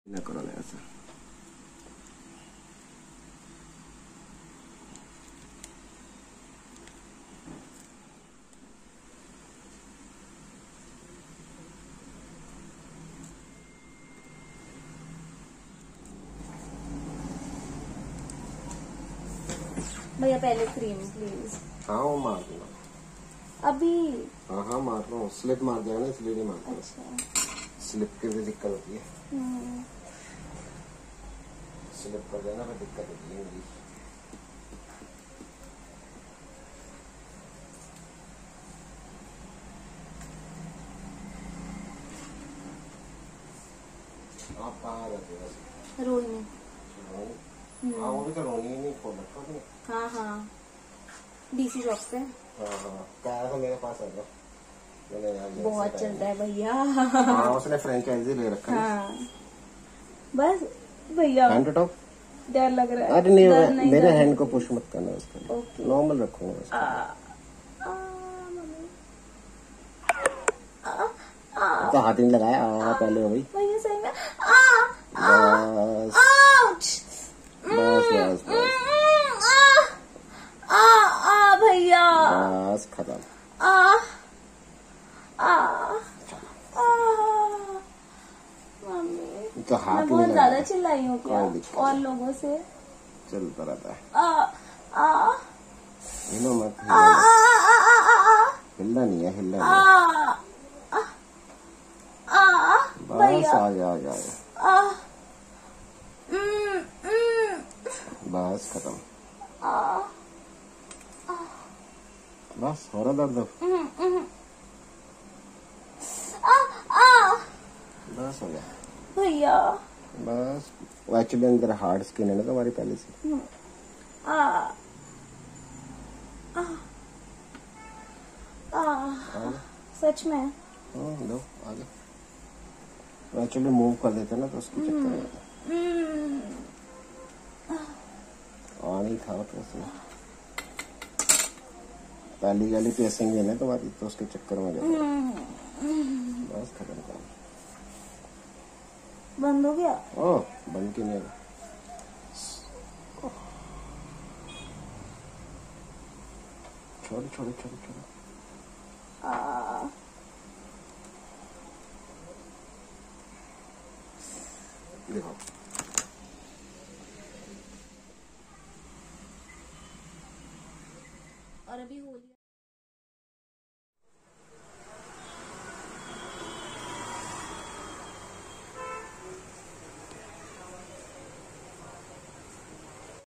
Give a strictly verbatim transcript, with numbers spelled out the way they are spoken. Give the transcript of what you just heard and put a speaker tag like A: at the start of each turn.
A: ना करो ना ऐसा।
B: भैया पहले क्रीम प्लीज।
A: हाँ वो मार दूंगा
B: अभी।
A: हाँ हाँ मार रहा हूँ, स्लिप मार दिया ना इसलिए नहीं मारता।
B: अच्छा।
A: स्लिप की भी दिक्कत होती है,
B: हम्म।
A: स्लिप कर देना फिर दिक्कत होती है मेरी। आप कहाँ रहते हो?
B: रोहिणी।
A: हाँ वो भी तो रोनी ही नहीं खोल रखा तुमने।
B: हाँ हाँ डीसी शॉप से।
A: हाँ हाँ क्या तो मेरे पास आ जाओ। मैंने यार
B: बहुत चलता है भैया।
A: हाँ उसने फ्रेंचाइजी ले रखा है।
B: हाँ बस भैया
A: हैंड टॉप
B: डर लग रहा है।
A: अरे नहीं,
B: डर नहीं
A: मेरे
B: डर
A: हैंड को पुश मत करना उसका।
B: ओके।
A: नॉर्मल रखूंगा उसको।
B: आ, आ, मम्मी। आ, आ,
A: तो हाथ नहीं लगाया आ, पहले हो भाई।
B: भैया सही में। आ,
A: बस
B: आउच।
A: बस बस बस
B: आ आ भैया।
A: बस खत्म।
B: आ आ आ मम्मी
A: तो हाथ
B: मैं
A: नहीं
B: बहुत ज्यादा
A: लगाया।
B: चिल्लाई हूँ क्या
A: कोई दिक्कत
B: और
A: नहीं।
B: लोगों से?
A: चलता रहता है।
B: आ आ
A: हिलो मत,
B: आ
A: हिलना मत।
B: आ आ
A: हिलना नहीं है, हिलना
B: आ
A: नहीं है।
B: आ आ
A: बस
B: भैया
A: आ जा आ जा आ जा।
B: आ उम, उम,
A: बस खत्म।
B: आ
A: बस हो रहा दर्द।
B: उम, उम, आ आ
A: बस हो गया।
B: भैया
A: बस एक्चुअली अंदर हार्ड स्किन है ना तुम्हारी पहले से।
B: आ आ आ सच में?
A: हाँ लो आ जा। एक्चुअली मूव कर देते ना तो उसके चक्कर में आ नहीं था तो उसमें पहली वाली पेसिंग है ना तुम्हारी तो उसके चक्कर में जाता। बस खत्म कर।
B: बंद हो गया?
A: ओ बंद क्यों नहीं? छोड़ छोड़ छोड़ छोड़।
B: आ
A: देखो
B: और अभी हो लिया।